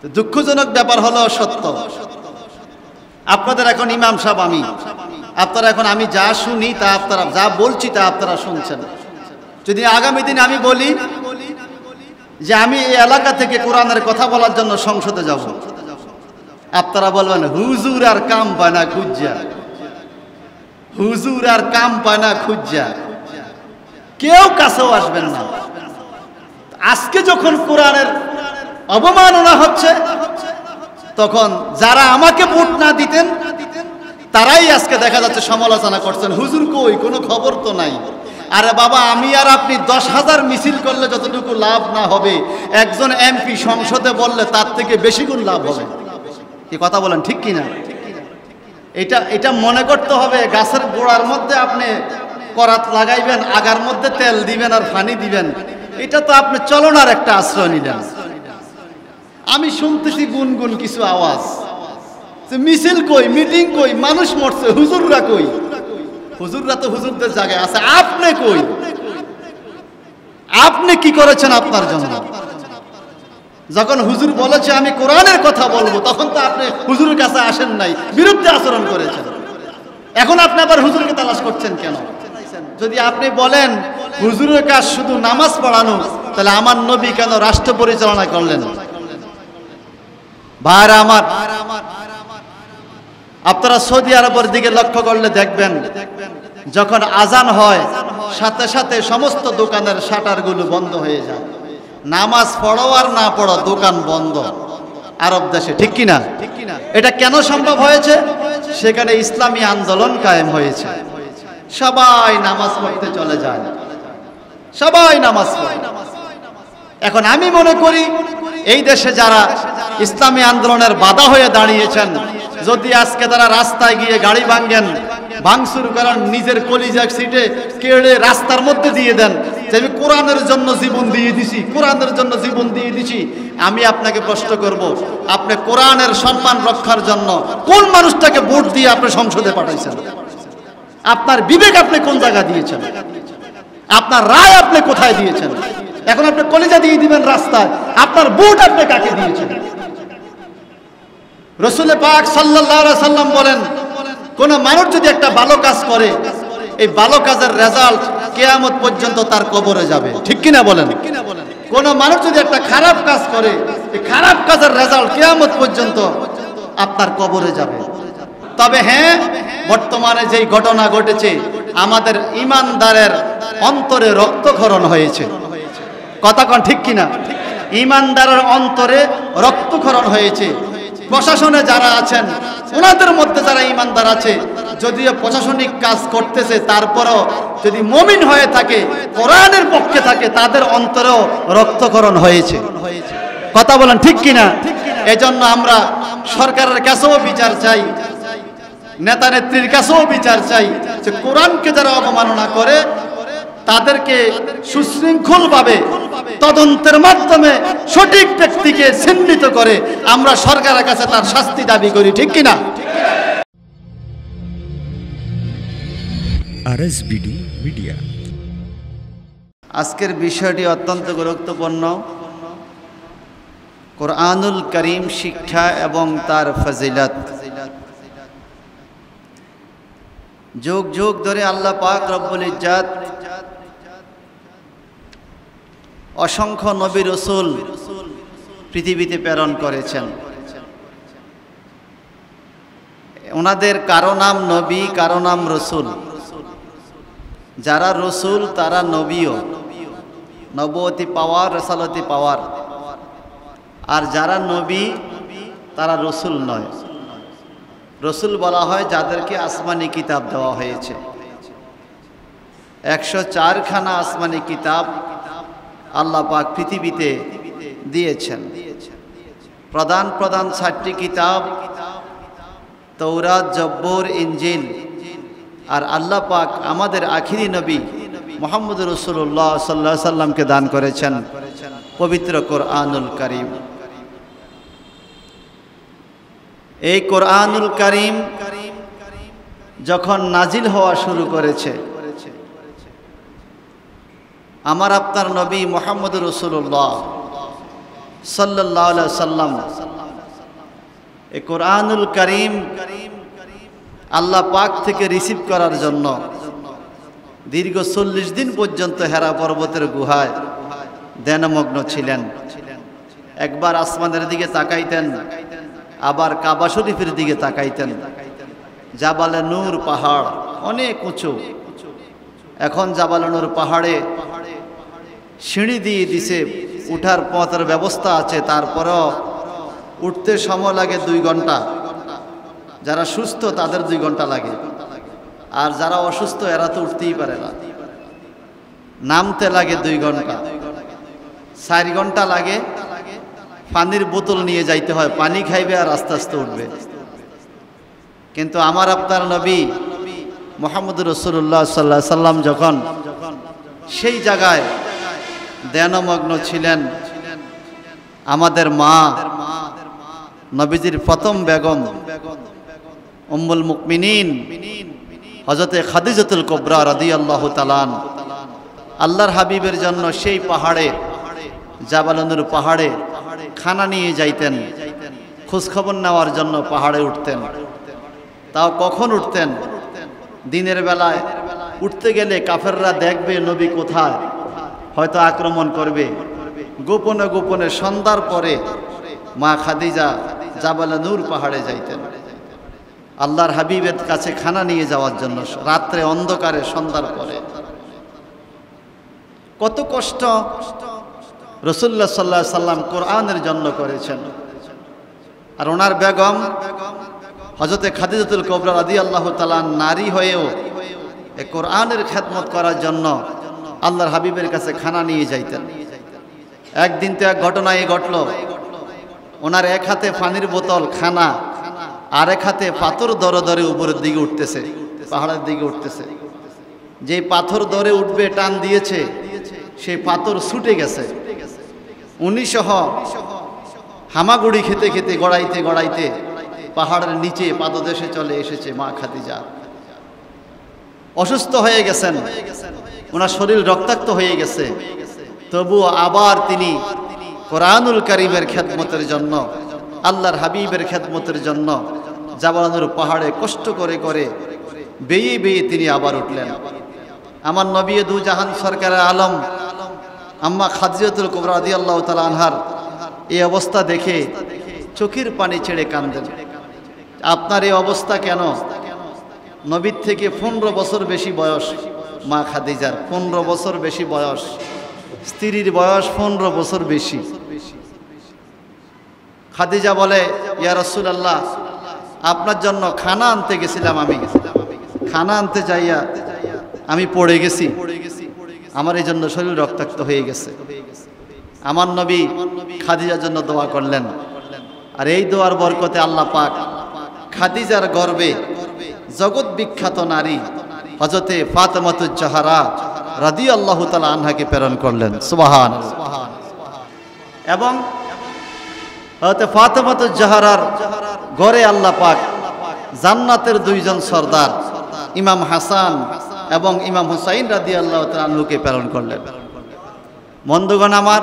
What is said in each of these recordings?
দুঃখজনক ব্যাপার হলো সত্য, আপনাদের এখন ইমাম সাহেব আমি, আপনারা এখন আমি যা শুনি তা আপনারা, যা বলছি তা আপনারা শুনছেন। যদি আগামী দিনে আমি বলি যে আমি এই এলাকা থেকে কোরআনের কথা বলার জন্য সংসদে যাব, আপনারা বলবেন হুজুর আর কাম পায় না খুঁজা, হুজুর আর কাম পায় না খুঁজা, কেউ কাছেও আসবেন না। আজকে যখন কোরআনের অবমাননা হচ্ছে, তখন যারা আমাকে ভোট না দিতেন তারাই আজকে দেখা যাচ্ছে সমালোচনা করছেন, হুজুর কই, কোনো খবর তো নাই। আরে বাবা, আমি আর আপনি 10,000 মিছিল করলে যতটুকু লাভ না হবে, একজন এমপি সংসদে বললে তার থেকে বেশি গুণ লাভ হবে। কি কথা বলেন, ঠিক কিনা? এটা মনে করতে হবে। গাছের গোড়ার মধ্যে আপনি করাত লাগাইবেন, আগার মধ্যে তেল দিবেন আর পানি দিবেন, এটা তো আপনি চলনার একটা আশ্রয় নিলেন। আমি শুনতেছি গুনগুন কিছু আওয়াজ, মিছিল কই, মিটিং কই, মানুষ মরছে, হুজুররা কই? হুজুররা তো হুজুরদের জায়গায় আছে, আপনি কই? আপনি কি করেছেন আপনার জন্য? যখন হুজুর বলেছে আমি কোরআনের কথা বলবো, তখন তো আপনি হুজুরের কাছে আসেন নাই, বিরুদ্ধে আচরণ করেছেন। এখন আপনি আবার হুজুরকে তালাশ করছেন কেন? যদি আপনি বলেন হুজুরের কাজ শুধু নামাজ পড়ানো, তাহলে আমার নবী কেন রাষ্ট্র পরিচালনা করলেন? ভাইরা আমার, আপনারা সৌদি আরবের দিকে লক্ষ্য করলে দেখবেন, যখন আজান হয় সাথে সাথে সমস্ত দোকানের শাটারগুলো বন্ধ হয়ে যায়। নামাজ পড়ো আর না পড়ো, দোকান বন্ধ আরব দেশে, ঠিক কিনা? এটা কেন সম্ভব হয়েছে? সেখানে ইসলামী আন্দোলন কায়েম হয়েছে। সবাই নামাজ পড়তে চলে যায়, সবাই নামাজ পড়ে। এখন আমি মনে করি এই দেশে যারা ইসলামী আন্দোলনের বাধা হয়ে দাঁড়িয়েছেন, যদি আজকে তারা রাস্তায় গিয়ে গাড়ি ভাঙেন, ভাঙচুর করেন, নিজের কলিজার সিটে কেড়ে রাস্তার মধ্যে দিয়ে দেন যে আমি কোরআনের জন্য জীবন দিয়ে দিছি, কোরআনের জন্য জীবন দিয়ে দিছি, আমি আপনাকে প্রশ্ন করব, আপনি কোরআনের সম্মান রক্ষার জন্য কোন মানুষটাকে ভোট দিয়ে আপনি সংসদে পাঠাইছেন? আপনার বিবেক আপনি কোন জায়গা দিয়েছেন? আপনার রায় আপনি কোথায় দিয়েছেন? এখন আপনি কলিজা দিয়ে দিবেন রাস্তায়, আপনার ভোট আপনি কাকে দিয়েছেন? রাসূল পাক সাল্লাল্লাহু আলাইহি সাল্লাম বলেন, কোন মানুষ যদি একটা ভালো কাজ করে, এই ভালো কাজের রেজাল্ট কিয়ামত পর্যন্ত তার কবরে যাবে, ঠিক কিনা বলেন? কোন মানুষ যদি একটা খারাপ কাজ করে, এই খারাপ কাজের রেজাল্ট কিয়ামত পর্যন্ত আপনার কবরে যাবে। তবে হ্যাঁ, বর্তমানে যেই ঘটনা ঘটেছে, আমাদের ইমানদারের অন্তরে রক্তক্ষরণ হয়েছে। কথা কোন ঠিক কিনা? ইমানদারের অন্তরে রক্তক্ষরণ হয়েছে। প্রশাসনে যারা আছেন, ওনাদের মধ্যে যারা ইমানদার আছে, যদিও প্রশাসনিক কাজ করতেছে, তারপরও যদি মুমিন হয়ে থাকে, কোরআনের পক্ষে থাকে, তাদের অন্তরেও রক্তক্ষরণ হয়েছে। কথা বলেন ঠিক কিনা? এজন্য আমরা সরকারের কাছেও বিচার চাই, নেতা নেত্রীর কাছেও বিচার চাই, যে কোরআনকে যারা অবমাননা করে তাদেরকে সুশৃঙ্খলভাবে তদন্তের মাধ্যমে সঠিক ব্যক্তিকে চিহ্নিত করে আমরা সরকারের কাছে তার শাস্তি দাবি করি, ঠিক কিনা? RSBD media. আজকের বিষয়টি অত্যন্ত গুরুত্বপূর্ণ। কোরআনুল করিম শিক্ষা এবং তার ফজিলত। যুগ যুগ ধরে আল্লাহ পাক রব্বুল ইজ্জত অসংখ্য নবী রাসূল পৃথিবীতে প্রেরণ করেছেন। ওনাদের কারো নাম নবী, কারো নাম রাসূল। যারা রাসূল তারা নবীও, নবুয়তি পাওয়ার, রাসালতি পাওয়ার। আর যারা নবী তারা রাসূল নয়। রাসূল বলা হয় যাদেরকে আসমানি কিতাব দেওয়া হয়েছে। 104 খানা আসমানি কিতাব আল্লাহ পাক পৃথিবীতে দিয়েছেন। প্রধান প্রধান 4টি কিতাব তৌরাত, জব্বুর, ইনজিল। আর আল্লাহ পাক আমাদের আখিরি নবী মুহাম্মদ রাসূলুল্লাহ সাল্লাল্লাহু আলাইহি সাল্লামকে দান করেছেন পবিত্র কোরআনুল কারীম। এই কোরআনুল কারীম যখন নাজিল হওয়া শুরু করেছে, আমার আপনার নবী মুহাম্মদ রাসূলুল্লাহ সাল্লাল্লাহু আলাইহি সাল্লাম এই কোরআনুল কারীম আল্লাহ পাক থেকে রিসিভ করার জন্য দীর্ঘ 40 দিন পর্যন্ত হেরা পর্বতের গুহায় ধ্যানমগ্ন ছিলেন। একবার আসমানের দিকে তাকাইতেন, আবার কাবা শরীফের দিকে তাকাইতেন। জাবালে নূর পাহাড় অনেক উঁচু, এখন জাবালে নূর পাহাড়ে সিঁড়ি দিয়ে দিছে, উঠার পথের ব্যবস্থা আছে, তারপরেও উঠতে সময় লাগে 2 ঘন্টা। যারা সুস্থ তাদের 2 ঘন্টা লাগে, আর যারা অসুস্থ এরা তো উঠতেই পারে না। নামতে লাগে 2 ঘন্টা, 4 ঘন্টা লাগে। পানির বোতল নিয়ে যাইতে হয়, পানি খাইবে আর আস্তে আস্তে উঠবে। কিন্তু আমার আপনার নবী মুহাম্মদুর রাসূলুল্লাহ সাল্লাল্লাহু আলাইহি সাল্লাম যখন সেই জায়গায় ধ্যানমগ্ন ছিলেন, আমাদের মা নবীজির প্রথম বেগম উম্মুল মুমিনিন হযরতে খাদিজাতুল কুবরা রাদিয়াল্লাহু তাআলা আল্লাহর হাবিবের জন্য সেই পাহাড়ে জাবাল নূর পাহাড়ে খানা নিয়ে যাইতেন, খোঁজখবর নেওয়ার জন্য পাহাড়ে উঠতেন। তাও কখন উঠতেন? দিনের বেলায় উঠতে গেলে কাফেররা দেখবে নবী কোথায়, হয়তো আক্রমণ করবে। গোপনে গোপনে সন্ধ্যার পরে মা খাদিজা জাবালে নূর পাহাড়ে যাইতেন আল্লাহর হাবিবের কাছে খানা নিয়ে যাওয়ার জন্য, রাত্রে অন্ধকারে সন্ধ্যার পরে। কত কষ্ট রাসূলুল্লাহ সাল্লাল্লাহু আলাইহি সাল্লাম কোরআনের জন্য করেছেন। আর ওনার বেগম হযরতে খাদিজাতুল কুবরা রাদিয়াল্লাহু তাআলা নারী হয়েও এই কোরআনের খেদমত করার জন্য আল্লাহর হাবিবের কাছে খানা নিয়ে যাইতেন। একদিন তো এক ঘটনা এই ঘটল, ওনার এক হাতে পানির বোতল খানা, আর এক হাতে পাথর দরে দরে উপরের দিকে উঠতেছে, পাহাড়ের দিকে উঠতেছে। যে পাথর দরে উঠবে টান দিয়েছে, সেই পাথর ছুটে গেছে। উনি সহ হামাগুড়ি খেতে খেতে গড়াইতে গড়াইতে পাহাড়ের নিচে পাদদেশে চলে এসেছে মা খাদিজা। অসুস্থ হয়ে গেছেন, ওনার শরীর রক্তাক্ত হয়ে গেছে, তবুও আবার তিনি কোরআনুল কারীমের খেদমতের জন্য, আল্লাহর হাবিবের খেদমতের জন্য জাবাল নূর পাহাড়ে কষ্ট করে করে বেয়ে বেয়ে তিনি আবার উঠলেন। আমার নবী দু জাহান সরকারের আলম আম্মা খাদিজাতুল কুবরা রাদিয়াল্লাহু তাআলা আনহার এই অবস্থা দেখে চোখের পানি ছেড়ে কাঁদেন। আপনার এই অবস্থা কেন? নবীর থেকে 15 বছর বেশি বয়স মা খাদিজার, 15 বছর বেশি বয়স, স্ত্রীর বয়স 15 বছর বেশি। খাদিজা বলে, ইয়া রাসূলুল্লাহ, আপনার জন্য খানা আনতে গেছিলাম, আমি খানা আনতে যাইয়া আমি পড়ে গেছি, আমার এই জন্য শরীর রক্তাক্ত হয়ে গেছে। আমার নবী খাদিজার জন্য দোয়া করলেন, আর এই দোয়ার বরকতে আল্লাহ পাক খাদিজার গর্বে জগৎ বিখ্যাত নারী হযরতে ফাতেমাতুজ জাহরা রাদিয়াল্লাহু তাআলা আনহাকে প্রেরণ করলেন। সুবহানাল্লাহ। এবং হযরতে ফাতেমাতুজ জাহরার ঘরে আল্লাহ পাক জান্নাতের 2 জন সর্দার ইমাম হাসান এবং ইমাম হুসাইন রাদিয়াল্লাহু তাআলা আনহুকে প্রেরণ করলেন। বন্ধুগণ আমার,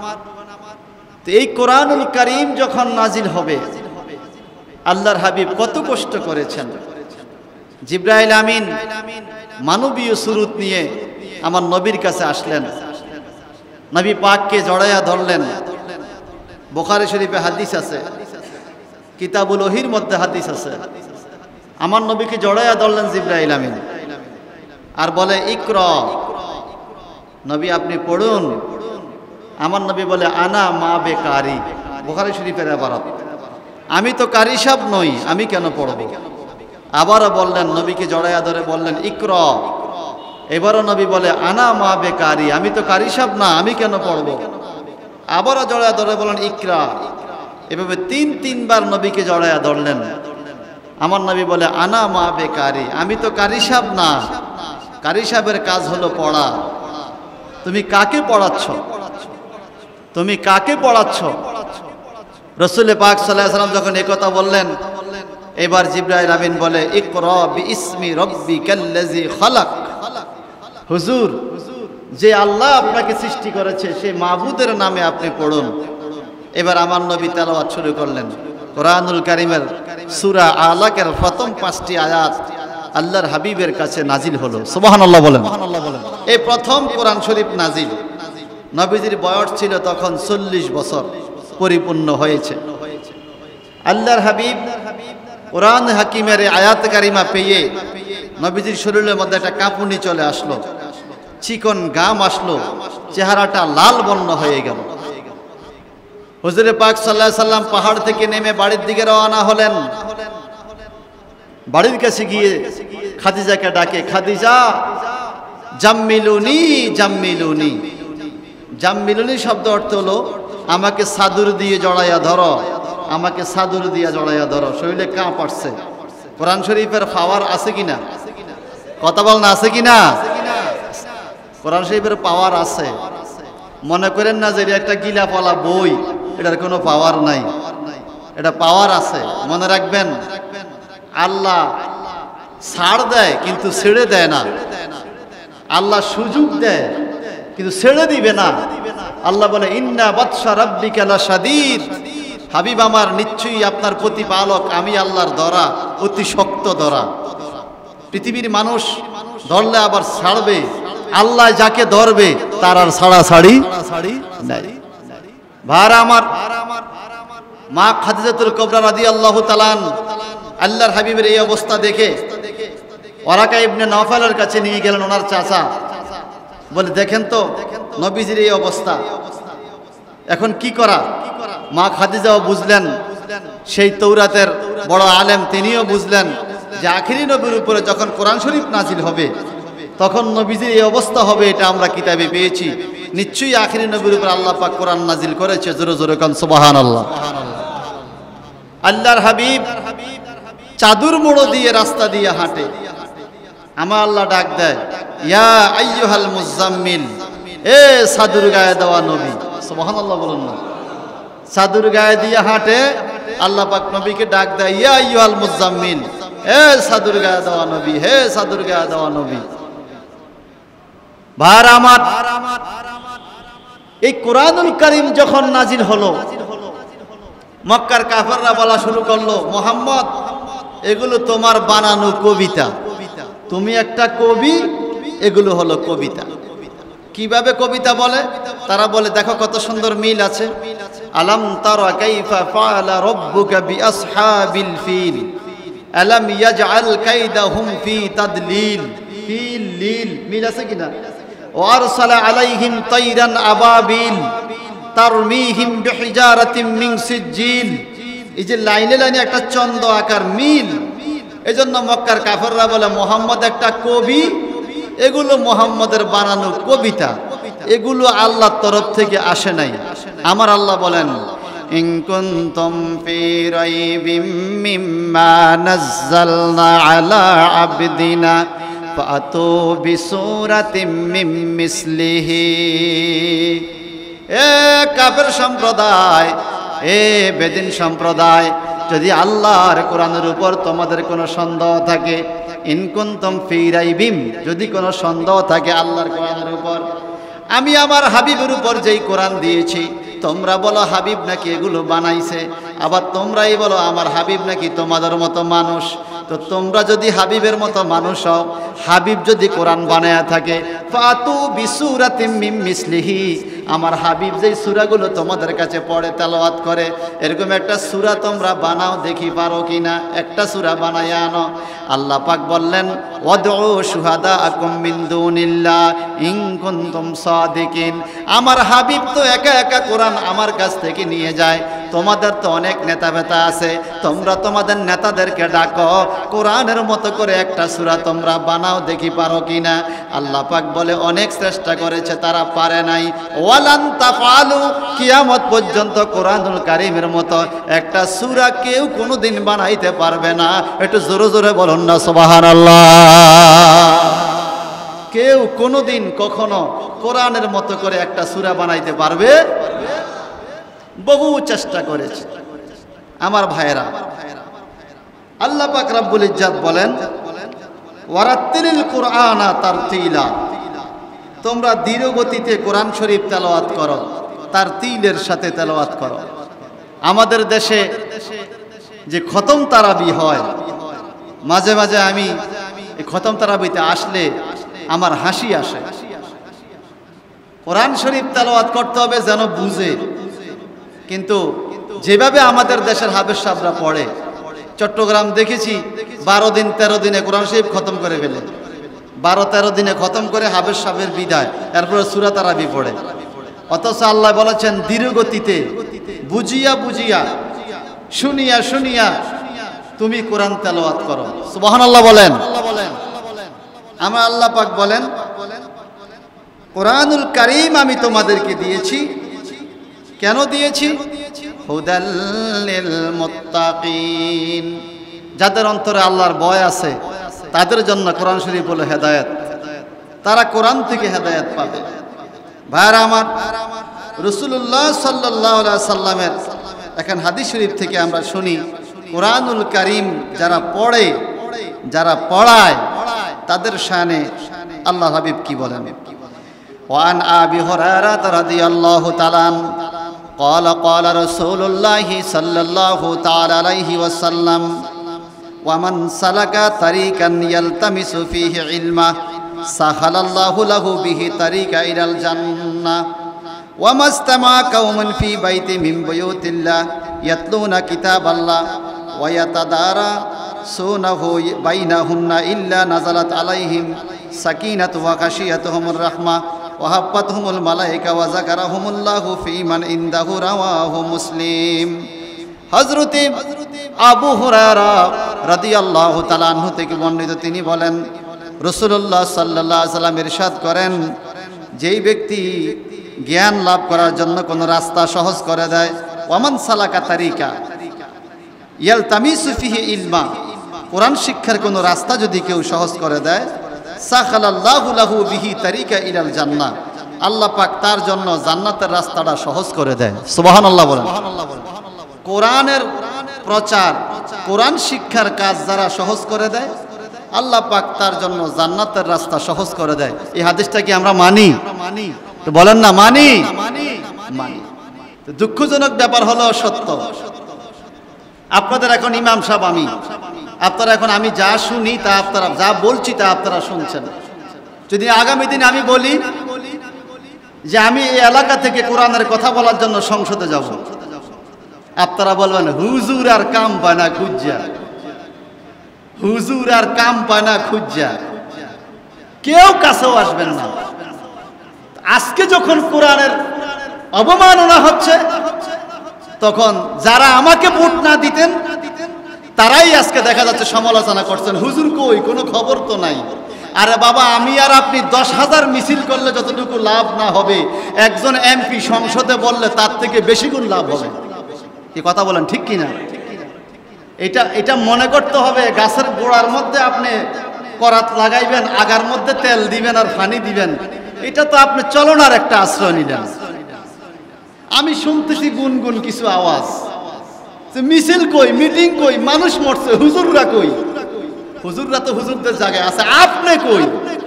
এই কোরআনুল কারীম যখন নাজিল হবে, আল্লাহর হাবিব কত কষ্ট করেছেন। জিবরাইল আমিন মানবীয় সুরত নিয়ে আমার নবীর কাছে আসলেন, নবী পাককে জড়াইয়া ধরলেন। বুখারী শরীফে হাদিস আছে, কিতাবুল ওহীর মধ্যে হাদিস আছে। আমার নবীকে জড়াইয়া ধরলেন জিবরাইল আমিন, আর বলে ইকরা, নবী আপনি পড়ুন। আমার নবী বলে আনা মা বেকারি, বুখারী শরীফের ইবারত, আমি তো কারি সাহেব নই, আমি কেন পড়ব? আবারও বললেন, নবীকে জড়াইয়া ধরে বললেন ইকরা। এবারও নবী বলে আনা মা বেকারি, আমি তো কারি সাহেব না, আমি কেন পড়ব? আবারও জড়াইয়া ধরে বললেন ইকরা। এভাবে 3বার নবীকে জড়াইয়া ধরলেন। আমার নবী বলে আনা মা বেকারি, আমি তো কারি সাহেব না, কারি সাহেবের কাজ হলো পড়া। তুমি কাকে পড়াচ্ছ? তুমি কাকে পড়াচ্ছ? রাসূল পাক সাল্লাল্লাহু আলাইহি ওয়াসাল্লাম যখন একথা বললেন, এবার জিবরাইল আমিন বলে ইকরা বিইসমি রাব্বিকাল্লাযী খালাক। হুজুর, যে আল্লাহ আপনাকে সৃষ্টি করেছে সেই মাবুদের নামে আপনি পড়ুন। এবার আমার নবী তেলাওয়াত শুরু করলেন। কোরআনুল কারীমের সূরা আলাকের প্রথম 5টি আয়াত আল্লাহর হাবিবের কাছে নাজিল হলো। সুবহানাল্লাহ বলেন। এই প্রথম কোরআন শরীফ নাজিল। নবীজির বয়স ছিল তখন 40 বছর পরিপূর্ণ হয়েছে। আল্লাহর হাবিব কোরআন হাকিমের আয়াত কারিমা পেয়ে নবীজির শরীরের মধ্যে একটা কাঁপুনি চলে আসলো, চিকন গাম আসলো, চেহারাটা লাল বর্ণ হয়ে গেল। হুজুরে পাক সাল্লাল্লাহু আলাইহি সাল্লাম পাহাড় থেকে নেমে বাড়ির দিকে রওনা হলেন। বাড়ির কাছে গিয়ে খাদিজাকে ডাকে, খাদিজা জাম্মিলুনি জাম্মিলুনি। জাম্মিলুনি শব্দ অর্থ হলো আমাকে সাদুর দিয়ে জড়াইয়া ধরো, আমাকে সাদুর দিয়ে জড়াইয়া ধরো। শরীরে কাঁপ আসছে। কোরআন শরীফের পাওয়ার আছে কিনা? কথা বল না, আছে কিনা? কোরআন শরীফের পাওয়ার আছে। মনে করেন না যে এটা একটা গিলাপালা বই, এটার কোনো পাওয়ার নাই। এটা পাওয়ার আছে। মনে রাখবেন, আল্লাহ ছাড় দেয় কিন্তু ছেড়ে দেয় না। আল্লাহ সুযোগ দেয় কিন্তু ছেড়ে দিবে না। আল্লাহ বলে ইন্না বাতশা রাব্বিকা লাশাদীদ। হাবিব আমার, নিশ্চয়ই আপনার প্রতিপালক আমি আল্লাহর ধরা অতি শক্ত ধরা। পৃথিবীর মানুষ ধরলে আবার ছাড়বে, আল্লাহ যাকে ধরবে তার আর ছাড়াছাড়ি নাই। ভাইরা আমার, মা খাদিজাতুল কুবরা রাদিয়াল্লাহু তাআলা আল্লাহর হাবিবের এই অবস্থা দেখে ওয়ারাকা ইবনে নওফালের কাছে নিয়ে গেলেন ওনার চাচা। বলে দেখেন তো নবীজির এই অবস্থা, এখন কি করা? মা খাদিজাও বুঝলেন, সেই তৌরাতের বড় আলেম তিনিও বুঝলেন যে আখিরি নবীর উপরে যখন কোরআন শরীফ নাজিল হবে তখন নবীজির এই অবস্থা হবে, এটা আমরা কিতাবে পেয়েছি। নিশ্চয়ই আখিরি নবীর উপর আল্লাহ পাক কোরআন নাজিল করেছে। জোরে জোরে কান সুবহানাল্লাহ। আল্লাহর হাবিব চাদর মোড়ো দিয়ে রাস্তা দিয়ে হাঁটে। আমার আল্লাহ ডাক দেয়, ইয়া আইয়ুহাল মুজাম্মিল, এ চাদর গায়ে দেওয়া নবী। সুবহানাল্লাহ বলুন না। চাদর গায়ে দিয়ে হাঁটে, আল্লাহ পাক নবীকে ডাক দেয়, ইয়া আইয়ুহাল মুজাম্মিল, এ চাদর গায়ে দেওয়া নবী, হে চাদর গায়ে দেওয়া নবী। ভাইরা আমার, এই কোরআনুল কারীম যখন নাজিল হলো, মক্কার কাফেররা বলা শুরু করলো, মুহাম্মদ এগুলো তোমার বানানো কবিতা, তুমি একটা কবি, এগুলো হলো কবিতা। কিভাবে কবিতা বলে? তারা বলে দেখো কত সুন্দর মিল আছে। আলাম তারা কাইফা ফাআলা রাব্বুকা বিআসহাবিল ফিল আলাম ইয়াজআল কাইদাহুম ফি তাদলিল। ফিল লিল মিল আছে কিনা? ওয়ারসালা আলাইহিম তাইরান আবাবিল তারমিহিম বিহিজারাতিম মিন সিজ্জিল। এই যে লাইনে লাইনে একটা চন্দ্র আকার মিল। এজন্য মক্কার কাফেররা বলে মুহাম্মদ একটা কবি, এগুলো মুহাম্মদের বানানো কবিতা, এগুলো আল্লাহর তরফ থেকে আসে নাই। আমার আল্লাহ বলেন, ইন কুনতুম ফি রাইবিম মিম্মা নাযালনা আলা আবদিনা ফাতু বিসূরাতিম মিন মিসলিহি। এ কাফের সম্প্রদায়, এ বেদিন সম্প্রদায়, যদি আল্লাহর কোরআনের উপর তোমাদের কোনো সন্দেহ থাকে, ইন কুনতুম ফি রাইবিম, যদি কোনো সন্দেহ থাকে আল্লাহর কোরআনের উপর, আমি আমার হাবিবের উপর যেই কোরআন দিয়েছি, তোমরা বলো হাবিব নাকি এগুলো বানাইছে, আবার তোমরাই বলো আমার হাবিব নাকি তোমাদের মতো মানুষ। তো তোমরা যদি হাবিবের মতো মানুষ হও, হাবিব যদি কোরআন বানায়া থাকে, ফাতু বিসূরাতিম মিন মিসলিহি, আমার হাবিব যেই সূরাগুলো তোমাদের কাছে পড়ে তেলাওয়াত করে, এরকম একটা সূরা তোমরা বানাও, দেখি পারো কিনা, একটা সূরা বানায়া আনো। আল্লাহ পাক বললেন, ওয়াদউ শুহাদাআকুম মিন দুনিল্লাহ ইন কুনতুম সাদিকিন। আমার হাবিব তো একা একা কোরআন আমার কাছ থেকে নিয়ে যায়, তোমাদের তো অনেক নেতা বেতা আছে, তোমরা তোমাদের নেতাদেরকে ডাকো, কোরআনের মতো করে একটা সূরা তোমরা বানাও, দেখি পারো কিনা। আল্লাহ পাক বলে অনেক চেষ্টা করেছে, তারা পারে নাই। ওয়ালান তাফআলু, কিয়ামত পর্যন্ত কোরআনুল কারীমের মতো একটা সূরা কেউ কোনোদিন বানাইতে পারবে না। একটু জোরে জোরে বলুন না সুবহানাল্লাহ। কেউ কোনোদিন কখনো কোরআনের মতো করে একটা সূরা বানাইতে পারবে? বহু চেষ্টা করেছে। আমার ভাইয়েরা, আল্লাহ পাক রব্বুল ইজ্জত বলেন, ওয়ারাত্তিলিল কুরআনা তারতিলা, তোমরা ধীর গতিতে কোরআন শরীফ তেলাওয়াত করো, তারতিলের সাথে তেলাওয়াত করো। আমাদের দেশে যে খতম তারাবি হয়, মাঝে মাঝে আমি এই খতম তারাবিতে আসলে আমার হাসি আসে। কোরআন শরীফ তেলাওয়াত করতে হবে যেন বুঝে, কিন্তু যেভাবে আমাদের দেশের হাফেজ সাহেবরা পড়ে, চট্টগ্রাম দেখেছি 12 দিন 13 দিনে কোরআন শরীফ খতম করে ফেলে, 12-13 দিনে খতম করে হাফেজ সাহেবের বিদায়, এরপরে সূরা তারাবি পড়ে। অথচ আল্লাহ বলেছেন ধীর গতিতে বুঝিয়া বুঝিয়া শুনিয়া শুনিয়া তুমি কোরআন তেলাওয়াত করো। সুবহানাল্লাহ বলেন। আমার আল্লাহ পাক বলেন কোরআনুল কারীম আমি তোমাদেরকে দিয়েছি, কেন দিয়েছি? হুদাল লিল মুত্তাকিন, যাদের অন্তরে আল্লাহর ভয় আছে তাদের জন্য কোরআন শরীফ হলো হেদায়েত, তারা কোরআন থেকে হেদায়েত পাবে। ভাইরা আমার, রাসূলুল্লাহ সাল্লাল্লাহু আলাইহি সাল্লামের এখন হাদিস শরীফ থেকে আমরা শুনি কোরআনুল কারীম যারা পড়ে, যারা পড়ায়, তাদের শানে আল্লাহ হাবিব কি বলেন? ওয়ান আবি হুরায়রা রাদিয়াল্লাহু তাআলা قال قال رسول الله صلى الله تعالى عليه وسلم ومن سلك طريقا يلتمس فيه علما سهل الله له به طريقا إلى الجنة وما استمع قوم في بيت من بيوت الله يتلون كتاب الله ويتدارسونه بينهن إلا نزلت عليهم سكينة وغشيتهم الرحمة وحفتهم الملائكة وذكرهم الله في من عنده رواه مسلم। হযরত আবু হুরায়রা রাদিয়াল্লাহু তাআলা আনহু থেকে বর্ণিত, তিনি বলেন রাসূলুল্লাহ সাল্লাল্লাহু আলাইহি ওয়াসাল্লাম ইরশাদ করেন, যেই ব্যক্তি জ্ঞান লাভ করার জন্য কোনো রাস্তা সহজ করে দেয়, ওয়ামান সালাকা তারিকা ইয়ালতামিসু ফিহি ইলমা, কোরআন শিক্ষার কোনো রাস্তা যদি কেউ সহজ করে দেয়, সাখালাল্লাহু লাহু বিহি তারিকা ইলাল জান্নাহ, আল্লাহ পাক তার জন্য জান্নাতের রাস্তাটা সহজ করে দেয়। সুবহানাল্লাহ বলেন। কোরআনের প্রচার, কোরআন শিক্ষার কাজ যারা সহজ করে দেয়, আল্লাহ পাক তার জন্য জান্নাতের রাস্তা সহজ করে দেয়। এই হাদিসটা কি আমরা মানি? তো বলেন না মানি। মানি। তো দুঃখজনক ব্যাপার হলো সত্য, আপনাদের এখন ইমাম সাহেব আমি, আপনারা এখন আমি যা শুনি তা আপনারা, যা বলছি তা আপনারা শুনছেন। যদি আগামী দিন আমি বলি যে আমি এই এলাকা থেকে কোরআনের কথা বলার জন্য সংসদে যাব, আপনারা বলবেন হুজুর আর কাম পায় না খুঁজা, হুজুর আর কাম পায় না খুঁজা, কেউ কাছেও আসবেন না। আজকে যখন কোরআনের অবমাননা হচ্ছে, তখন যারা আমাকে ভোট না দিতেন তারাই আজকে দেখা যাচ্ছে সমালোচনা করছেন, হুজুর কই, কোনো খবর তো নাই। আরে বাবা, আমি আর আপনি 10,000 মিছিল করলে যতটুকু লাভ না হবে, একজন এমপি সংসদে বললে তার থেকে বেশি গুণ লাভ হবে। কি কথা বলেন, ঠিক কিনা? এটা মনে করতে হবে। গাছের গোড়ার মধ্যে আপনি করাত লাগাইবেন, আগার মধ্যে তেল দিবেন আর পানি দিবেন, এটা তো আপনি চলনার একটা আশ্রয় নিলেন। আমি শুনতেছি গুনগুন কিছু আওয়াজ, মিছিল কই, মিটিং কই, মানুষ মরছে, হুজুররা কই? হুজুররা তো হুজুরদের জায়গায় আছে, আপনি কই?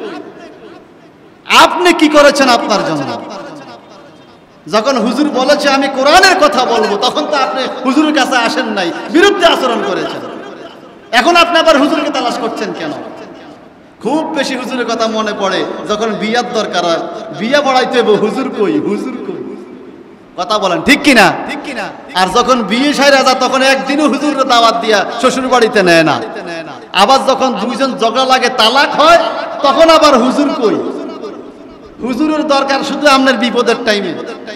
আপনি কি করেছেন আপনার জন্য? যখন হুজুর বলেছে আমি কোরআনের কথা বলবো, তখন তো আপনি হুজুরের কাছে আসেন নাই, বিরুদ্ধে আচরণ করেছেন। এখন আপনি আবার হুজুরকে তালাশ করছেন কেন? খুব বেশি হুজুরের কথা মনে পড়ে যখন বিয়ার দরকার হয়, বিয়া পড়াইতে হবে, হুজুর কই, হুজুর কই? কথা বলেন, ঠিক কিনা? আর যখন বিয়ে সাইরা যায়, তখন একদিনও হুজুরের দাওয়াত দিয়া শ্বশুর বাড়িতে নেয় না। আবার যখন দুইজন ঝগড়া লাগে, তালাক হয়, তখন আবার হুজুর কই? হুজুরের দরকার শুধু আপনার বিপদের টাইমে।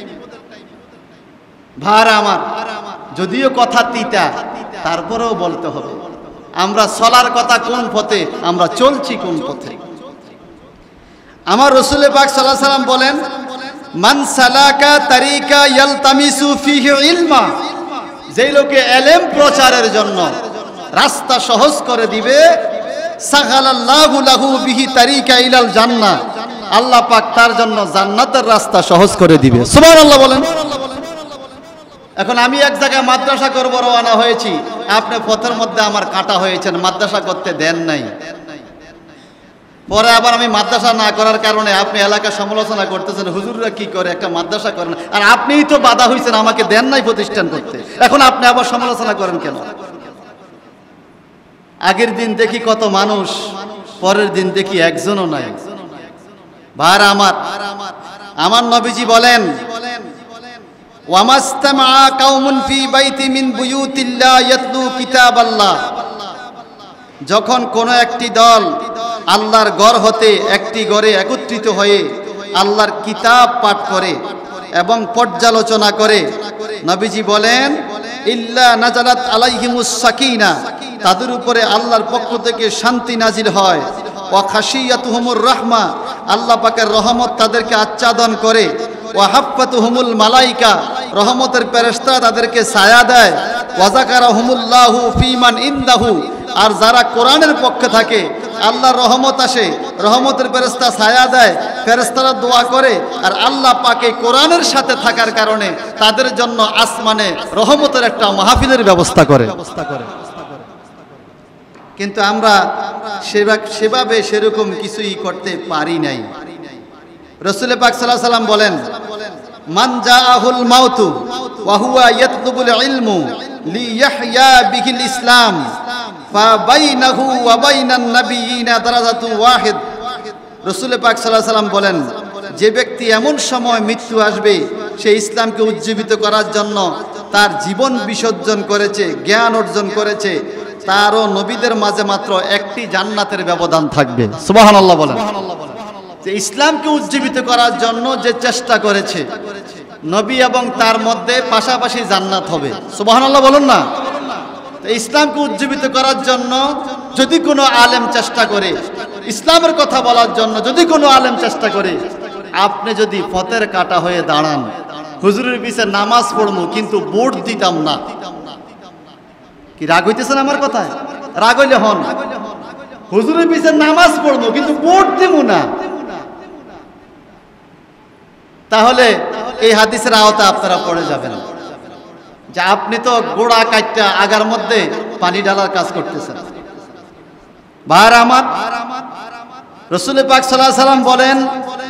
ভাইরা আমার, যদিও কথা তিতা, তারপরেও বলতে হবে আমরা চলার কথা কোন পথে, আমরা চলছি কোন পথে। আমার রাসূল পাক সাল্লাল্লাহু আলাইহি ওয়াসাল্লাম বলেন, মান সালাকা তারিকা ইয়ালতামিসু ফিহি ইলমা, যেই লোকে ইলম প্রচারের জন্য রাস্তা সহজ করে দিবে, সাগালাল্লাহু লাহু বিহি তারিকা ইলাল জান্নাহ, আল্লাহ পাক তার জন্য জান্নাতের রাস্তা সহজ করে দিবে। সুবহানাল্লাহ বলেন। এখন আমি এক জায়গায় মাদ্রাসা করব রওনা হয়েছি, আপনি পথের মধ্যে আমার কাটা হয়েছেন, মাদ্রাসা করতে দেন নাই। পরে আবার আমি মাদ্রাসা না করার কারণে আপনি এলাকা সমালোচনা করতেছেন, হুজুররা কি করে একটা মাদ্রাসা করেন, আর আপনিই তো বাধা হয়েছেন, আমাকে দেন নাই প্রতিষ্ঠান করতে, এখন আপনি আবার সমালোচনা করেন কেন? আগের দিন দেখি কত মানুষ, পরের দিন দেখি একজনও নাই। ভাইরা আমার নবীজি বলেন, ওয়ামাস্তামা কাউমুন ফি বাইতি মিন বুয়ুতিল্লাহ ইয়াতলু কিতাবাল্লাহ, যখন কোন একটি দল আল্লাহর ঘর হতে একটি ঘরে একত্রিত হয়ে আল্লাহর কিতাব পাঠ করে এবং পর্যালোচনা করে, নবীজি বলেন ইল্লা নাজালাত আলাইহিমুস সাকিনা, তাদের উপরে আল্লাহর পক্ষ থেকে শান্তি নাজিল হয়, ওয়া খাশিয়াতুহুমুর রাহমা, আল্লাহ পাকের রহমত তাদেরকে আচ্ছাদন করে, ওয়া হাফফাতুহুমুল মালাইকা, রহমতের ফেরেশতারা তাদেরকে ছায়া দেয়, ওয়া যাকারাহুমুল্লাহু ফীমান ইনদাহু, আর যারা কোরআনের পক্ষে থাকে আল্লাহর রহমত আসে, রহমতের ফেরেশতা ছায়া দেয়, ফেরেশতারা দোয়া করে, আর আল্লাহ পাকে কোরআনের সাথে থাকার কারণে তাদের জন্য আসমানে রহমতের একটা মাহফিলের ব্যবস্থা করে। কিন্তু আমরা সেভাবে সেরকম কিছুই করতে পারি নাই। রাসূল পাক সাল্লাল্লাহু আলাইহি সাল্লাম বলেন, মান জাআহুল মাউতু ওয়া হুয়া ইয়াতলুবুল ইলমু লিয়াহইয়া বিহিল ইসলাম ফাবাইনাহু ওয়া বাইনান নাবিয়িনা দারাজাতুন ওয়াহিদ। রাসূল পাক সাল্লাল্লাহু আলাইহি সাল্লাম বলেন, যে ব্যক্তি এমন সময় মৃত্যু আসবে সে ইসলামকে উজ্জীবিত করার জন্য তার জীবন বিসর্জন করেছে, জ্ঞান অর্জন করেছে, তারও নবীদের মাঝে মাত্র একটি জান্নাতের ব্যবধান থাকবে। সুবহানাল্লাহ বলেন। যে ইসলামকে উজ্জীবিত করার জন্য যে চেষ্টা করেছে, নবী এবং তার মধ্যে পাশাপাশি জান্নাত হবে। সুবহানাল্লাহ বলুন না। ইসলামকে উজ্জীবিত করার জন্য যদি কোনো আলেম চেষ্টা করে, ইসলামের কথা বলার জন্য যদি কোনো আলেম চেষ্টা করে, আপনি যদি ফতের কাটা হয়ে দাঁড়ান, হুজুরের পিছে নামাজ পড়বো কিন্তু ভোট দিতাম না, কি রাগ হইতেছেন আমার কথায়? রাগ হইলে হন, হুজুরের পিছে নামাজ পড়বো কিন্তু ভোট দিব না, তাহলে এই হাদিসের আওতা আপনারা পড়ে যাবেন যে আপনি তো গোড়া কাটটা আগার মধ্যে পানি ঢালার কাজ করতেছেন। ভাইরা আমার, রাসূল পাক সাল্লাল্লাহু আলাইহি সাল্লাম বলেন,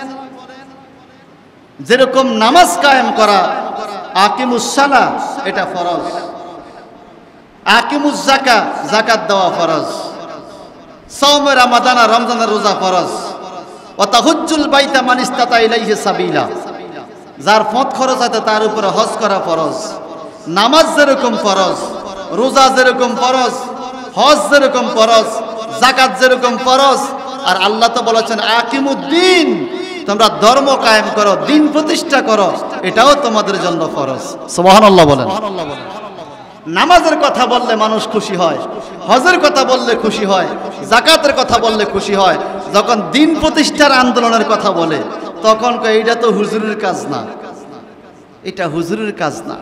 যেরকম নামাজ কায়েম করা, আকিমুস সালাহ এটা ফরজ, আকিমুজ যাকাত যাকাত দেওয়া ফরজ, সাওমে রমাদান রমজানের রোজা ফরজ, ওয়া তাহুজ্জুল বাইতা মান ইসতাতা ইলাইহি সাবিলা, যার পথ খরচ আছে তার উপরে হজ করা ফরজ। নামাজ যেরকম ফরজ, রোজা যেরকম ফরজ, হজ যেরকম ফরজ, যাকাত যেরকম ফরজ, আর আল্লাহ তো বলেছেন আকিমুদ্দিন, তোমরা ধর্ম কায়েম করো, দিন প্রতিষ্ঠা করো, এটাও তোমাদের জন্য ফরজ। সুবহানাল্লাহ বলেন। নামাজের কথা বললে মানুষ খুশি হয়, হজের কথা বললে খুশি হয়, যাকাতের কথা বললে খুশি হয়, যখন দিন প্রতিষ্ঠার আন্দোলনের কথা বলে তখন এইটা তো হুজুরের কাজ না, এটা হুজুরের কাজ না।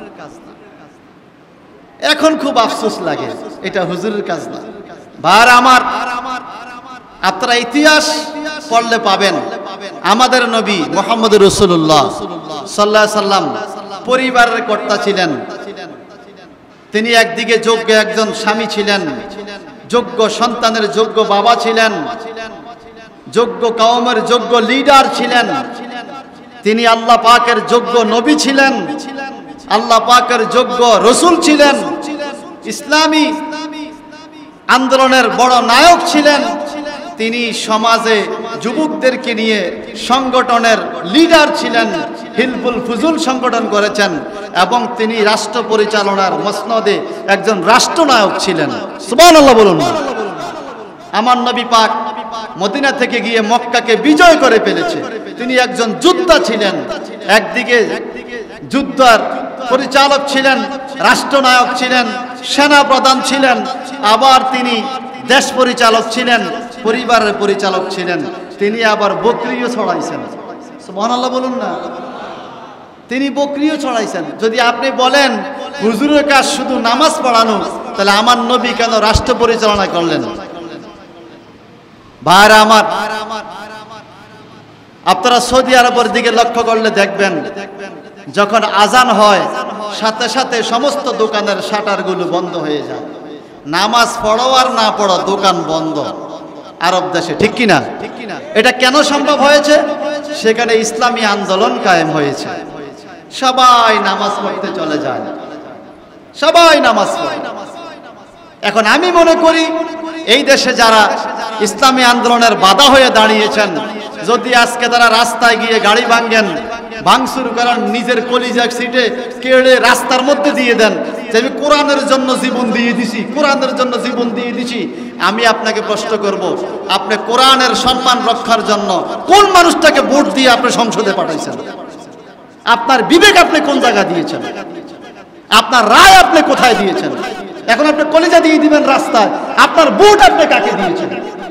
এখন খুব আফসোস লাগে, এটা হুজুরের কাজ না। ভাইরা আমার, আপনারা ইতিহাস পড়লে পাবেন, আমাদের নবী মুহাম্মদ রাসূলুল্লাহ সাল্লাল্লাহু আলাইহি সাল্লাম পরিবারের কর্তা ছিলেন। তিনি একদিকে যোগ্য একজন স্বামী ছিলেন, যোগ্য সন্তানের যোগ্য বাবা ছিলেন, যোগ্য কওমের যোগ্য লিডার ছিলেন, তিনি আল্লাহ পাকের যোগ্য নবী ছিলেন, আল্লাহ পাকের যোগ্য রসুল ছিলেন, ইসলামী আন্দোলনের বড় নায়ক ছিলেন। তিনি সমাজে যুবকদেরকে নিয়ে সংগঠনের লিডার ছিলেন, হিলফুল ফুজুল সংগঠন করেছেন, এবং তিনি রাষ্ট্র পরিচালনার মসনদে একজন রাষ্ট্রনায়ক ছিলেন। সুবহানাল্লাহ বলুন। আমার নবী পাক মদিনা থেকে গিয়ে মক্কাকে বিজয় করে ফেলেছে। তিনি একজন যোদ্ধা ছিলেন, একদিকে যুদ্ধের পরিচালক ছিলেন, রাষ্ট্রনায়ক ছিলেন, সেনা প্রধান ছিলেন, আবার তিনি দেশ পরিচালক ছিলেন, পরিবারের পরিচালক ছিলেন। তিনি আবার বকরিও ছড়াইছেন। সুবহানাল্লাহ বলুন না। তিনি বকরিও ছড়াইছেন। যদি আপনি বলেন হুজুরের কাজ শুধু নামাজ পড়ানো, তাহলে আমার নবী কেন রাষ্ট্র পরিচালনা করলেন? ভাইরা আমার, আপনারা সৌদি আরবের দিকে লক্ষ্য করলে দেখবেন, যখন আজান হয় সাথে সাথে সমস্ত দোকানের শাটারগুলো বন্ধ হয়ে যায়। নামাজ পড়ো আর না পড়ো, দোকান বন্ধ। আরব দেশে, ঠিক কিনা? এটা কেন সম্ভব হয়েছে? সেখানে ইসলামী আন্দোলন কায়েম হয়েছে, সবাই নামাজ পড়তে চলে যায়, সবাই নামাজ পড়ে। এখন আমি মনে করি এই দেশে যারা ইসলামী আন্দোলনের বাধা হয়ে দাঁড়িয়েছেন, যদি আজকে তারা রাস্তায় গিয়ে গাড়ি ভাঙেন, ভাঙচুর করেন, নিজের কলিজার সিটে কেড়ে রাস্তার মধ্যে দিয়ে দেন যে আমি কোরআনের জন্য জীবন দিয়ে দিছি, কোরআনের জন্য জীবন দিয়ে দিছি, আমি আপনাকে প্রশ্ন করব, আপনি কোরআনের সম্মান রক্ষার জন্য কোন মানুষটাকে ভোট দিয়ে আপনি সংসদে পাঠাইছেন? আপনার বিবেক আপনি কোন জায়গা দিয়েছেন? আপনার রায় আপনি কোথায় দিয়েছেন? এখন আপনি কলিজা দিয়ে দিবেন রাস্তায়, আপনার ভোট আপনি কাকে দিয়েছেন?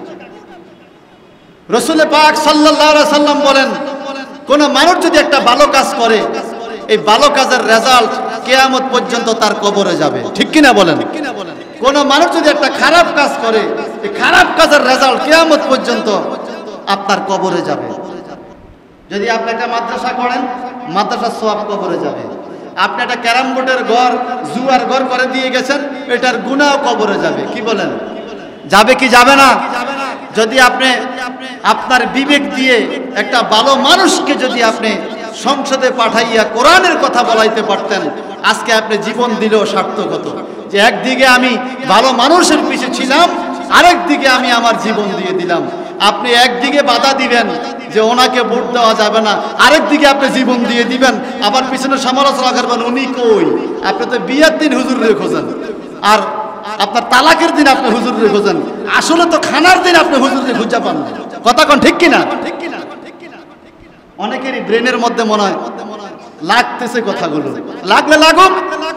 রাসূল পাক সাল্লাল্লাহু আলাইহি সাল্লাম বলেন, কোন মানুষ যদি একটা ভালো কাজ করে, এই ভালো কাজের রেজাল্ট কিয়ামত পর্যন্ত তার কবরে যাবে, ঠিক কিনা বলেন? কোন মানুষ যদি একটা খারাপ কাজ করে, এই খারাপ কাজের রেজাল্ট কিয়ামত পর্যন্ত আপনার কবরে যাবে। যদি আপনি একটা মাদ্রাসা করেন, মাদ্রাসার সওয়াব কবরে যাবে। আপনি একটা ক্যারাম বোর্ডের ঘর, জুয়ার ঘর করে দিয়ে গেছেন, এটার গুনাহ কবরে যাবে। কি বলেন, যাবে কি যাবে না? যদি আপনি আপনার বিবেক দিয়ে একটা ভালো মানুষকে যদি আপনি সংসদে পাঠাইয়া কোরআনের কথা বলাইতে পারতেন, আজকে আপনি জীবন দিলেও সার্থক হতো। যে একদিকে আমি ভালো মানুষের পিছে ছিলাম, আরেক দিকে আমি আমার জীবন দিয়ে দিলাম। আপনি একদিকে বাধা দিবেন যে ওনাকে ভোট দেওয়া যাবে না, আরেক দিকে আপনি জীবন দিয়ে দিবেন, আবার পিছনে সমালোচনা করবেন উনি কই। আপনি তো বিয়ের দিন হুজুরের খোঁজেন, আর আপনার তালাকের দিন আপনি হুজুরের খোঁজেন, আসলে তো খানার দিন আপনি হুজুরের খুঁজে পান না। কথা কোন ঠিক কিনা? অনেকেরই ব্রেনের মধ্যে মনে হয় লাগতেছে কথাগুলো, লাগলে লাগুক।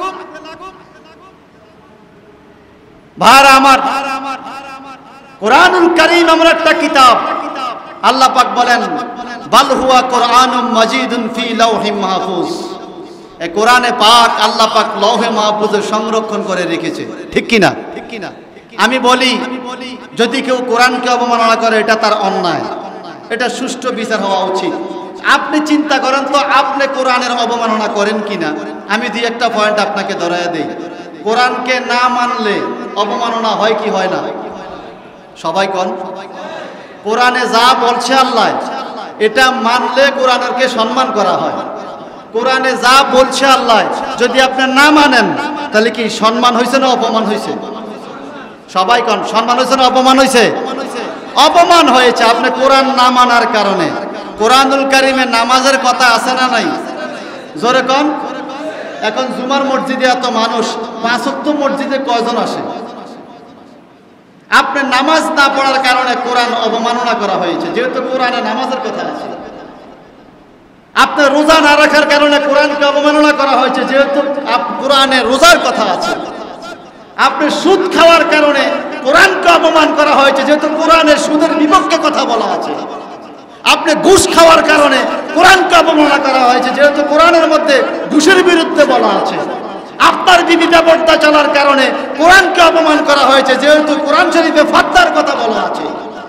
ভাইরা আমার, কোরআনুল কারীম এমন একটা কিতাব, আল্লাহ পাক বলেন বাল হুয়া কোরআনুম মাজিদুন ফি লাওহিম মাহফুজ। এই কোরআনে পাক আল্লাহ পাক লৌহে মাহফুজে সংরক্ষণ করে রেখেছে, ঠিক কিনা? আমি বলি, যদি কেউ কোরআনকে অবমাননা করে, এটা তার অন্যায়, এটা সুষ্ঠু বিচার হওয়া উচিত। আপনি চিন্তা করেন তো, আপনি কোরআনের অবমাননা করেন কিনা? আমি দুই একটা পয়েন্ট আপনাকে ধরায় দেই। কোরআনকে না মানলে অবমাননা হয় কি হয় না? সবাই কোন, কোরআনে যা বলছে আল্লাহ, এটা মানলে কোরআনকে সম্মান করা হয়। কোরআনে যা বলছে আল্লাহ যদি আপনি না মানেন, তাহলে কি সম্মান হয়েছে না অপমান হয়েছে? সবাই কোন, সম্মান হয়েছে না অপমান হয়েছে? অপমান হয়েছে আপনি কোরআন না মানার কারণে। কোরআনুল কারীমে নামাজের কথা আছে না নাই? জোরে কোন। এখন জুমার মসজিদে এত মানুষ, 5 ওয়াক্ত মসজিদে কয়জন আসে? আপনি নামাজ না পড়ার কারণে কোরআন অবমাননা করা হয়েছে, যেহেতু কোরআনে নামাজের কথা আছে। আপনি রোজা না রাখার কারণে কোরআনকে অবমাননা করা হয়েছে, যেহেতু কোরআনে রোজার কথা আছে। আপনি সুদ খাওয়ার কারণে কোরআনকে অপমান করা হয়েছে, যেহেতু কোরআনের সুদের বিপক্ষে কথা বলা আছে। আপনি ঘুষ খাওয়ার কারণে কোরআনকে অবমাননা করা হয়েছে, যেহেতু কোরআনের মধ্যে ঘুষের বিরুদ্ধে বলা আছে। আপনার বিবি ব্যবস্থা চলার কারণে কোরআনকে অপমান করা হয়েছে, যেহেতু কোরআন শরীফে ফাত্তার কথা বলা আছে।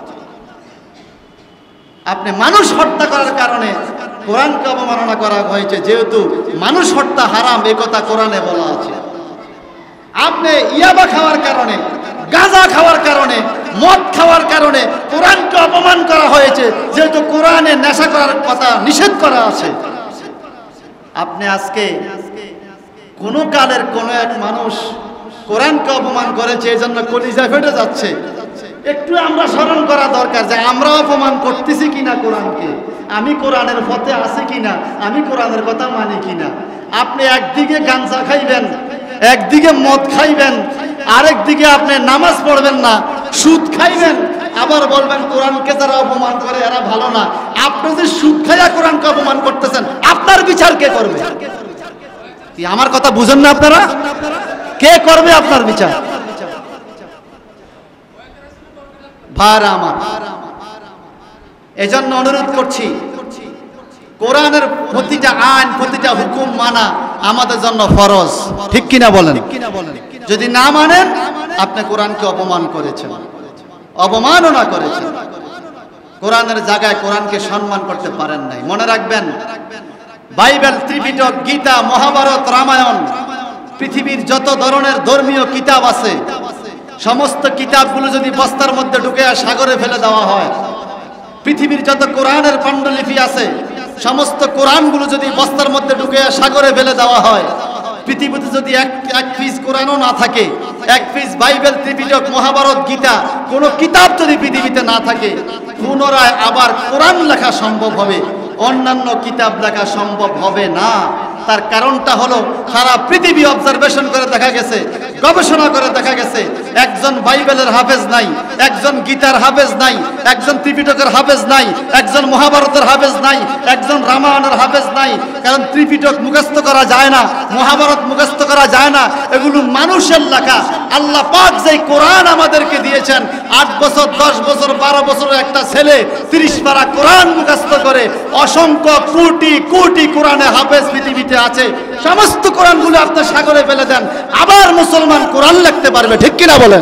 আপনি মানুষ হত্যা করার কারণে কোরআনকে অবমাননা করা হয়েছে, যেহেতু মানুষ হত্যা হারাম, এ কথা কোরআনে বলা আছে। আপনি ইয়াবা খাওয়ার কারণে, গাঁজা খাওয়ার কারণে, মদ খাওয়ার কারণে কোরআনকে অপমান করা হয়েছে, যেহেতু কোরআনে নেশা করার কথা নিষেধ করা আছে। আপনি আজকে কোন কালের কোন এক মানুষ কোরআনকে অপমান করেছে, এই জন্য কলিজা ফেটে যাচ্ছে। একটু আমরা স্মরণ করা দরকার যে আমরা অপমান করতেছি কিনা কোরআনকে, আমি কোরআনের পথে আছি কিনা, আমি কোরআনের কথা মানি কিনা। আপনি একদিকে গাঁজা খাইবেন, একদিকে মদ খাইবেন, আরেক দিকে আপনি নামাজ পড়বেন না, সুদ খাইবেন, আবার বলবেন কোরআনকে যারা অপমান করে এরা ভালো না। আপনি যে সুদ খাইয়া কোরআনকে অপমান করতেছেন, আপনার বিচার কে করবে? আমার কথা বুঝেন না আপনারা? কে করবে আপনার বিচার? ভাইরা আমার, এজন্য অনুরোধ করছি, কোরআনের প্রতিটা আইন, প্রতিটা হুকুম মানা আমাদের জন্য ফরজ, ঠিক কিনা বলেন? যদি না মানেন, আপনি কোরআনকে অপমান করেছেন, অবমাননা করেছেন। কোরআনের জায়গায় কোরআনকে সম্মান করতে পারেন নাই। মনে রাখবেন, বাইবেল, ত্রিপিটক, গীতা, মহাভারত, রামায়ণ, পৃথিবীর যত ধরনের ধর্মীয় কিতাব আছে, সমস্ত কিতাবগুলো যদি বস্তার মধ্যে ঢুকে সাগরে ফেলে দেওয়া হয়, পৃথিবীর যত কোরআনের পাণ্ডুলিপি আছে সমস্ত কোরআনগুলো যদি বস্তার মধ্যে ঢুকে সাগরে ফেলে দেওয়া হয়, পৃথিবীতে যদি এক পিস কোরআনও না থাকে, এক পিস বাইবেল, ত্রিপিটক, মহাভারত, গীতা, কোনো কিতাব যদি পৃথিবীতে না থাকে, পুনরায় আবার কোরআন লেখা সম্ভব হবে, অন্যান্য কিতাব লেখা সম্ভব হবে না। তার কারণটা হলো সারা পৃথিবী অবজারভেশন করে দেখা গেছে, গবেষণা করে দেখা গেছে, একজন বাইবেলের হাফেজ নাই, একজন গীতার হাফেজ নাই, একজন ত্রিপিটকের হাফেজ নাই, একজন মহাভারতের হাফেজ নাই, একজন রামায়ণের হাফেজ নাই। কারণ ত্রিপিটক মুখস্থ করা যায় না, মহাভারত মুখস্থ করা যায় না, এগুলো মানুষের লেখা। আল্লাহ পাক যে কোরআন আমাদেরকে দিয়েছেন, 8 বছর 10 বছর 12 বছরের একটা ছেলে 30 পারা কোরআন মুখস্থ করে, অসংখ্য কোটি কোটি কোরআনে হাফেজ পৃথিবীতে আছে। সমস্ত কোরআনগুলো আপনি সাগরে ফেলে দেন, আবার মুসলমান কোরআন লিখতে পারবে, ঠিক কিনা বলেন?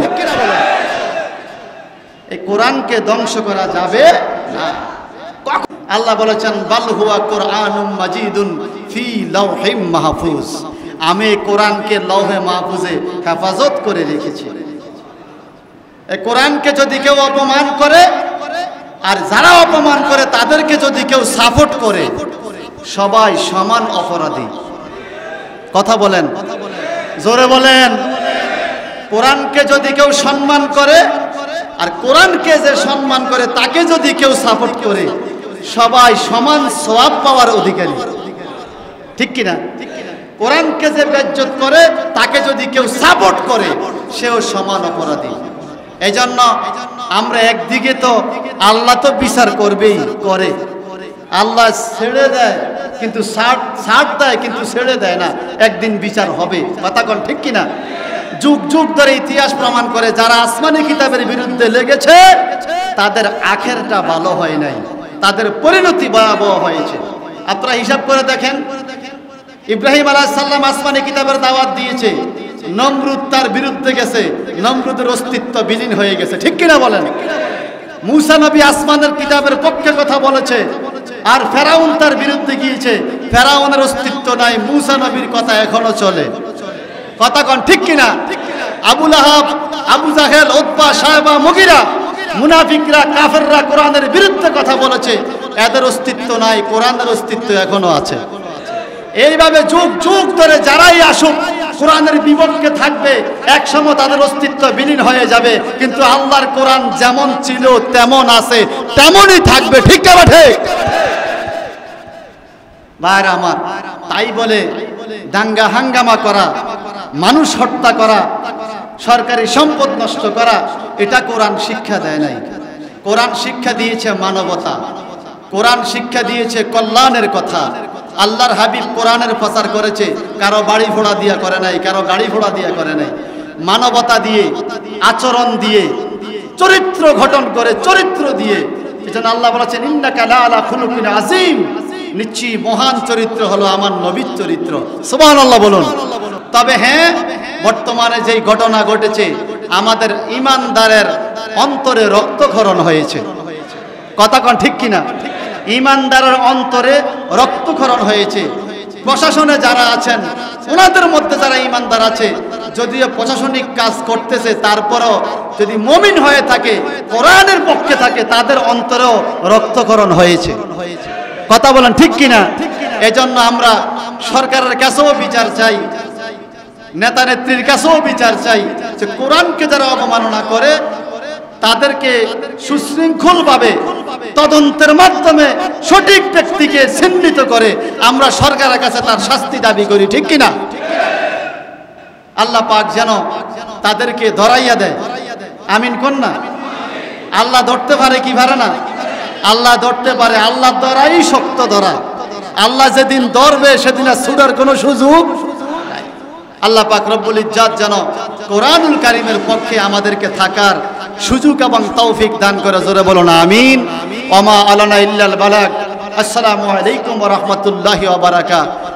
এই কোরআনকে ধ্বংস করা যাবে না। আল্লাহ বলেছেন বাল হুয়া কুরআনুম মাজিদুন ফি লাওহিম মাহফুজ, আমি কোরআনকে লৌহে মাহফুজে হেফাজত করে রেখেছি। এই কোরআনকে যদি কেউ অপমান করে, আর যারা অপমান করে তাদেরকে যদি কেউ সাপোর্ট করে, সবাই সমান অপরাধী। কথা বলেন, জোরে বলেন। কোরআনকে যদি কেউ সম্মান করে, আর কোরআনকে যে সম্মান করে তাকে যদি কেউ সাপোর্ট করে, সবাই সমান সওয়াব পাওয়ার অধিকারী, ঠিক কিনা? কোরআনকে যে বেজ্জত করে তাকে যদি কেউ সাপোর্ট করে, সেও সমান অপরাধী। এই জন্য আমরা একদিকে তো আল্লাহ তো বিচার করবেই, করে। আল্লাহ ছেড়ে দেয় কিন্তু ছাড় দেয় কিন্তু ছেড়ে দেয় না, একদিন বিচার হবে। কথা কোন ঠিক কিনা? যুগ যুগ ধরে ইতিহাস প্রমাণ করে, যারা আসমানি কিতাবের বিরুদ্ধে লেগেছে তাদের আখেরটা ভালো হয় নাই, তাদের পরিণতি ভয়াবহ হয়েছে। আপনারা হিসাব করে দেখেন, ইব্রাহিম আলাইহিস সালাম আসমানি কিতাবের দাওয়াত দিয়েছে, নমরুদ তার বিরুদ্ধে গেছে, নমরুদের অস্তিত্ব বিলীন হয়ে গেছে, ঠিক কিনা বলেন? মুসা নবী আসমানের কিতাবের পক্ষে কথা বলেছে, আর ফেরাউন তার বিরুদ্ধে গিয়েছে, ফেরাউনের অস্তিত্ব নাই, মুসা নবীর কথা এখনো চলে। কথা কোন ঠিক কিনা? আবু লাহাব, আবু জাহেল, উতবা, সায়বা, মুগিরা, মুনাফিকরা, কাফেররা কোরআনের বিরুদ্ধে কথা বলেছে, এদের অস্তিত্ব নাই, কোরআনের অস্তিত্ব এখনো আছে। এইভাবে যুগ যুগ ধরে যারাই আসুক কোরআনের বিপক্ষে থাকবে, এক সময় তাদের অস্তিত্ব বিলীন হয়ে যাবে, কিন্তু আল্লাহর কোরআন যেমন ছিল তেমন আছে, তেমনই থাকবে, ঠিক না ঠিক? ভাইরা আমার, তাই বলে দাঙ্গা হাঙ্গামা করা, মানুষ হত্যা করা, সরকারি সম্পদ নষ্ট করা, এটা কোরআন শিক্ষা দেয় নাই। কোরআন শিক্ষা দিয়েছে মানবতা, কোরআন শিক্ষা দিয়েছে কল্যাণের কথা। আল্লাহর হাবিব কোরআনের প্রচার করেছে, কারো বাড়ি ঘোড়া দিয়া করে নাই, কারো গাড়ি ঘোড়া দিয়া করে নাই, মানবতা দিয়ে, আচরণ দিয়ে, চরিত্র গঠন করে, চরিত্র দিয়ে। এজন্য আল্লাহ বলেছেন ইন্নাকা লা আলা খুলুকিন আযীম, নিশ্চয়ই মহান চরিত্র হলো আমার নবীর চরিত্র। সুবহানাল্লাহ বলুন। তবে হ্যাঁ, বর্তমানে যেই ঘটনা ঘটেছে, আমাদের ঈমানদারের অন্তরে রক্তক্ষরণ হয়েছে। কথা কোন ঠিক কিনা? ঈমানদারের অন্তরে রক্তক্ষরণ হয়েছে। প্রশাসনে যারা আছেন, ওনাদের মধ্যে যারা ঈমানদার আছে, যদিও প্রশাসনিক কাজ করতেছে, তারপরও যদি মুমিন হয়ে থাকে, কোরআনের পক্ষে থাকে, তাদের অন্তরেও রক্তক্ষরণ হয়েছে। কথা বলেন ঠিক কিনা? এজন্য আমরা সরকারের কাছেও বিচার চাই, নেতা নেত্রীর কাছেও বিচার চাই, যে কোরআনকে যারা অবমাননা করে তাদেরকে সুশৃঙ্খলভাবে তদন্তের মাধ্যমে সঠিক ব্যক্তিকে চিহ্নিত করে আমরা সরকারের কাছে তার শাস্তি দাবি করি, ঠিক কিনা? আল্লাহ পাক যেন তাদেরকে ধরাইয়া দেয়, আমিন কোন না? আল্লাহ ধরতে পারে কি পারে না? আল্লাহ ধরতে পারে, আল্লাহ ধরাই শক্ত ধরা। আল্লাহ যেদিন ধরবে সেদিন আর ছুটার কোনো সুযোগ নাই। আল্লাহ পাক রব্বুল ইজ্জাত যেন কোরআনুল কারীমের পক্ষে আমাদেরকে থাকার সুযোগ এবং তৌফিক দান করে, জোরে বলুন আমিন। ওয়া মা আলানা ইল্লাল বালাগ। আসসালামু আলাইকুম ওয়া রাহমাতুল্লাহি ওয়া বারাকাতুহু।